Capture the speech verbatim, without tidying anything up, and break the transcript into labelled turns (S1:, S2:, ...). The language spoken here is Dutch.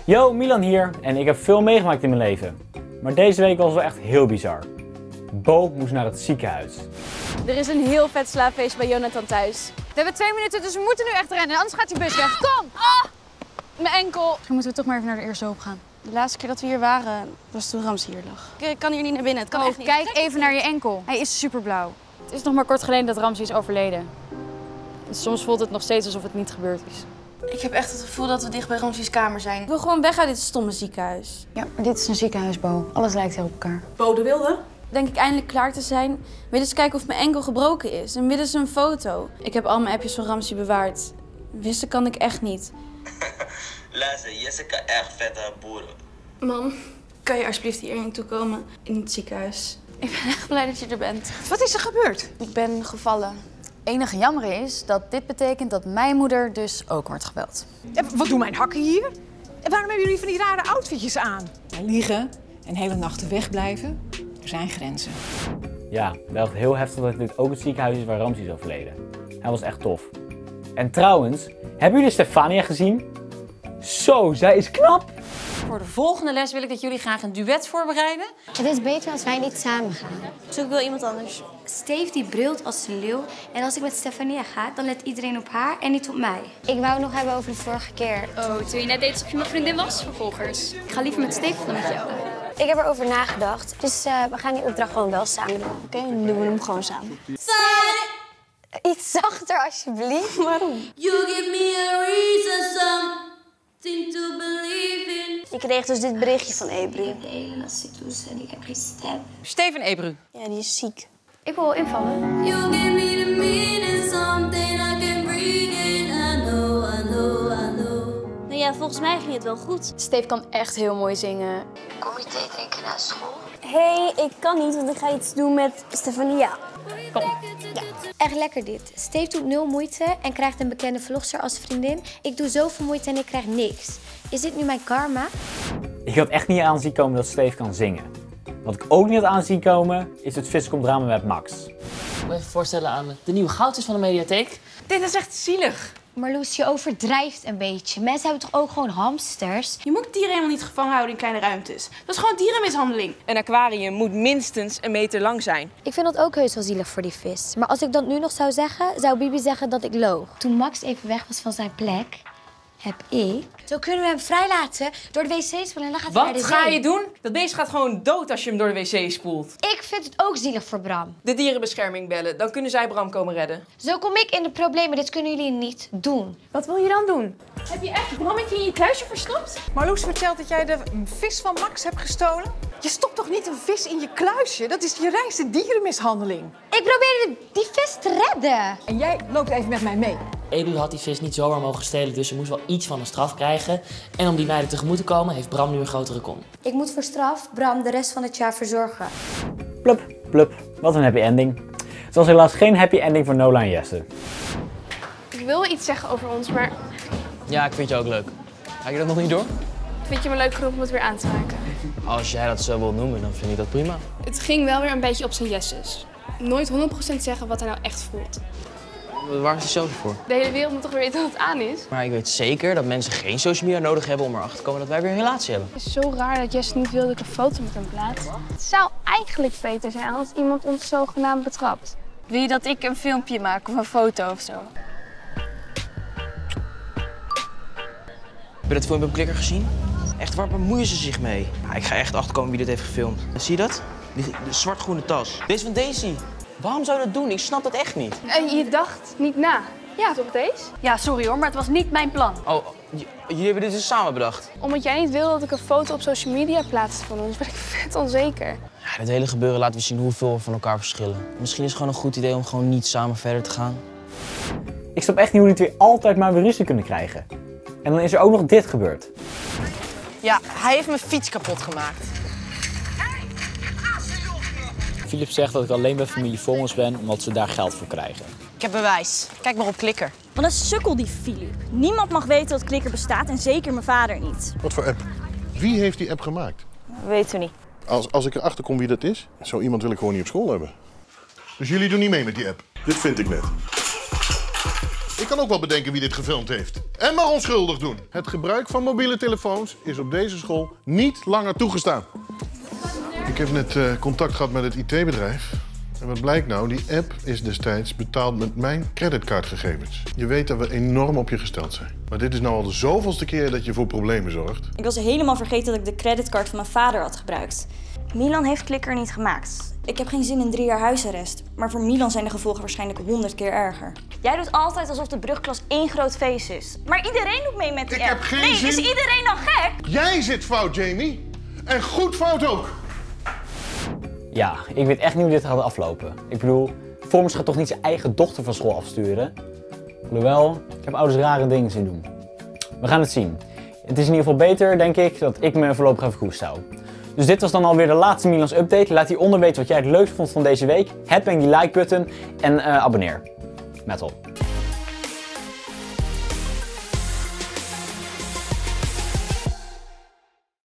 S1: Yo, Milan hier en ik heb veel meegemaakt in mijn leven. Maar deze week was wel echt heel bizar. Bo moest naar het ziekenhuis.
S2: Er is een heel vet slaapfeest bij Jonathan thuis. We hebben twee minuten, dus we moeten nu echt rennen, anders gaat die bus weg. Kom! Ah! Mijn enkel. Misschien moeten we toch maar even naar de eerste hulp gaan.
S3: De laatste keer dat we hier waren, was toen Ramzi hier lag. Ik kan hier niet naar binnen, het kan
S2: Oh,
S3: echt niet.
S2: kijk even naar je enkel. Hij is superblauw. Het is nog maar kort geleden dat Ramzi is overleden. En soms voelt het nog steeds alsof het niet gebeurd is.
S3: Ik heb echt het gevoel dat we dicht bij Ramzi's kamer zijn. Ik wil gewoon weg uit dit stomme ziekenhuis.
S2: Ja, maar dit is een ziekenhuis, Bo. Alles lijkt heel op elkaar.
S3: Bo de Wilde? Denk ik eindelijk klaar te zijn, willen ze kijken of mijn enkel gebroken is. En willen ze een foto. Ik heb al mijn appjes van Ramzi bewaard. Wissen kan ik echt niet.
S4: Luister, Jessica echt vette boeren.
S3: Mam, kan je alsjeblieft hierheen toe komen in het ziekenhuis? Ik ben echt blij dat je er bent.
S5: Wat is er gebeurd?
S3: Ik ben gevallen.
S2: Het enige jammer is dat dit betekent dat mijn moeder dus ook wordt gebeld.
S5: En wat doen mijn hakken hier? En waarom hebben jullie van die rare outfitjes aan? Liegen en hele nachten wegblijven, er zijn grenzen.
S1: Ja, wel heel heftig dat dit ook het ziekenhuis is waar Ramzi is overleden. Hij was echt tof. En trouwens, hebben jullie Stefania gezien? Zo, zij is knap!
S6: Voor de volgende les wil ik dat jullie graag een duet voorbereiden.
S7: Het is beter als wij niet samen gaan.
S3: Zoek wel iemand anders.
S7: Steve die brult als een leeuw. En als ik met Stefania ga, dan let iedereen op haar en niet op mij. Ik wou het nog hebben over de vorige keer.
S8: Oh, toen je net deed alsof je mijn vriendin was, vervolgers. Ik ga liever met Steve dan met jou.
S7: Ik heb erover nagedacht, dus uh, we gaan die opdracht gewoon wel samen doen.
S3: Oké, okay, dan doen we hem gewoon samen.
S7: Iets zachter alsjeblieft.
S3: Waarom?
S9: You give me a reason, something to believe in.
S7: Ik kreeg dus dit berichtje van Ebru.
S6: Steven Ebru.
S7: Ja, die is ziek. Ik wil wel invallen.
S9: You give me the meaning, something I can breathe in. I know, I know, I know.
S3: Nou ja, volgens mij ging het wel goed.
S2: Steve kan echt heel mooi zingen.
S7: Kom je thee drinken na school? Hé, hey, ik kan niet, want ik ga iets doen met Stefania.
S2: Kom.
S7: Ja. Echt lekker dit. Steve doet nul moeite en krijgt een bekende vlogster als vriendin. Ik doe zoveel moeite en ik krijg niks. Is dit nu mijn karma?
S1: Ik had echt niet aan zien komen dat Steve kan zingen. Wat ik ook niet had aan zien komen, is het Viscom drama met Max.
S10: Ik moet me even voorstellen aan de nieuwe goudvis van de mediatheek.
S5: Dit is echt zielig.
S7: Marloes, je overdrijft een beetje. Mensen hebben toch ook gewoon hamsters?
S3: Je moet dieren helemaal niet gevangen houden in kleine ruimtes. Dat is gewoon dierenmishandeling.
S11: Een aquarium moet minstens een meter lang zijn.
S7: Ik vind dat ook heus wel zielig voor die vis. Maar als ik dat nu nog zou zeggen, zou Bibi zeggen dat ik loog. Toen Max even weg was van zijn plek, heb ik... Zo kunnen we hem vrijlaten door de wc spoelen en dan gaat hij naar de
S11: Wat
S7: zee.
S11: ga je doen? Dat beest gaat gewoon dood als je hem door de wc spoelt.
S7: Ik vind het ook zielig voor Bram.
S11: De dierenbescherming bellen, dan kunnen zij Bram komen redden.
S7: Zo kom ik in de problemen, dit kunnen jullie niet doen.
S3: Wat wil je dan doen? Heb je echt Brammetje in je kluisje verstopt?
S5: Marloes vertelt dat jij de vis van Max hebt gestolen. Je stopt toch niet een vis in je kluisje? Dat is je reinste dierenmishandeling.
S7: Ik probeerde die vis te redden.
S5: En jij loopt even met mij mee.
S10: Ebru had die vis niet zomaar mogen stelen, dus ze moest wel iets van een straf krijgen. En om die meiden tegemoet te komen, heeft Bram nu een grotere kom.
S7: Ik moet voor straf Bram de rest van het jaar verzorgen.
S1: Plup, plup. Wat een happy ending. Het was helaas geen happy ending voor Nola en Jesse.
S8: Ik wil iets zeggen over ons, maar
S10: Ja, ik vind je ook leuk. Ga je dat nog niet door?
S8: vind je me leuk genoeg om het weer aan te maken?
S10: Als jij dat zo wilt noemen, dan vind ik dat prima.
S8: Het ging wel weer een beetje op zijn jesses. Nooit honderd procent zeggen wat hij nou echt voelt.
S10: Waar is hij zo voor?
S8: De hele wereld moet toch weer weten wat het aan is?
S10: Maar ik weet zeker dat mensen geen social media nodig hebben om erachter te komen dat wij weer een relatie hebben.
S8: Het is zo raar dat Jess niet wil dat ik een foto met hem plaats. Het zou eigenlijk beter zijn als iemand ons zogenaamd betrapt.
S2: Wil je dat ik een filmpje maak of een foto of zo?
S4: Heb je dat filmpje op Klikker gezien? Echt, waar bemoeien ze zich mee? Ja, ik ga echt achterkomen wie dit heeft gefilmd. Zie je dat? Die, de zwart-groene tas. Deze van Daisy. Waarom zou je dat doen? Ik snap dat echt niet.
S8: En je dacht niet na. Ja, toch deze?
S2: Ja, sorry hoor, maar het was niet mijn plan.
S4: Oh, j- jullie hebben dit dus samen bedacht?
S8: Omdat jij niet wilde dat ik een foto op social media plaatste van ons, ben ik vet onzeker.
S4: Ja, dit hele gebeuren laat weer zien hoeveel we van elkaar verschillen. Misschien is het gewoon een goed idee om gewoon niet samen verder te gaan.
S1: Ik snap echt niet hoe die twee altijd maar weer ruzie kunnen krijgen. En dan is er ook nog dit gebeurd.
S11: Ja, hij heeft mijn fiets kapot gemaakt.
S12: Philip zegt dat ik alleen bij familie Vongens ben omdat ze daar geld voor krijgen.
S11: Ik heb bewijs. Kijk maar op Klikker.
S13: Wat een sukkel die Philip. Niemand mag weten dat Klikker bestaat en zeker mijn vader niet.
S14: Wat voor app? Wie heeft die app gemaakt?
S13: Weten we niet.
S14: Als, als ik erachter kom wie dat is, zo iemand wil ik gewoon niet op school hebben. Dus jullie doen niet mee met die app? Dit vind ik net. Ik kan ook wel bedenken wie dit gefilmd heeft. En mag onschuldig doen. Het gebruik van mobiele telefoons is op deze school niet langer toegestaan. Ik heb net uh, contact gehad met het I T-bedrijf. En wat blijkt nou? Die app is destijds betaald met mijn creditcardgegevens. Je weet dat we enorm op je gesteld zijn. Maar dit is nou al de zoveelste keer dat je voor problemen zorgt.
S13: Ik was helemaal vergeten dat ik de creditcard van mijn vader had gebruikt. Milan heeft Klikker niet gemaakt. Ik heb geen zin in drie jaar huisarrest. Maar voor Milan zijn de gevolgen waarschijnlijk honderd keer erger. Jij doet altijd alsof de brugklas één groot feest is. Maar iedereen doet mee met die
S14: Ik
S13: app.
S14: heb geen
S13: nee,
S14: zin...
S13: is iedereen dan gek?
S14: Jij zit fout, Jamie. En goed fout ook.
S1: Ja, ik weet echt niet hoe dit gaat aflopen. Ik bedoel, Vormers gaat toch niet zijn eigen dochter van school afsturen? Hoewel, ik heb ouders rare dingen zien doen. We gaan het zien. Het is in ieder geval beter, denk ik, dat ik me voorlopig even koest hou. Dus dit was dan alweer de laatste Milans update. Laat hieronder weten wat jij het leukst vond van deze week. Hit die like button en uh, abonneer. Metal.